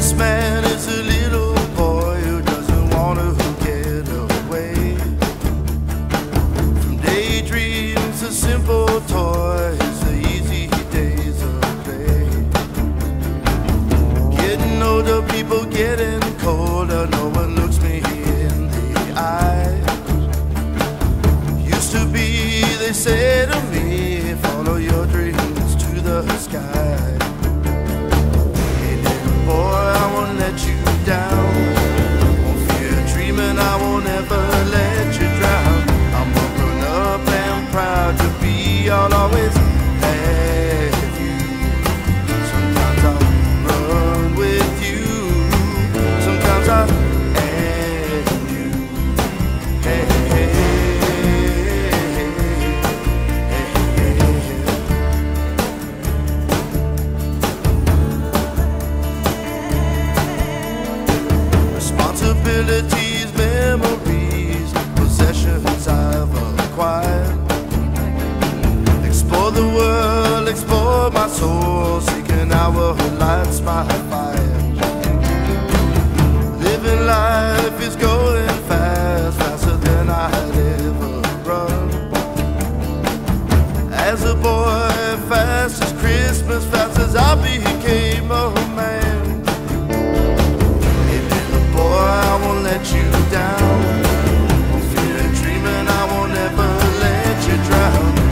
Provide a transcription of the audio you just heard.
This man is a little boy who doesn't want to get away from daydreams, a simple toy. It's the easy days of play. Getting older, people getting colder. No one looks me in the eye. Used to be, they say to me, follow your dreams to the sky. Hey little boy, I won't let you down. Won't fear dreaming, I won't ever let you drown. I'm all grown up and proud to be, I'll always have you. Sometimes I'll run with you, sometimes I'll have you. Hey, hey, responsibilities, memories, possessions I've acquired. Explore the world, explore my soul, seeking our lights, my fire. Living life is going fast, faster than I'd ever run. As a boy, fast as Christmas, fast as I'll be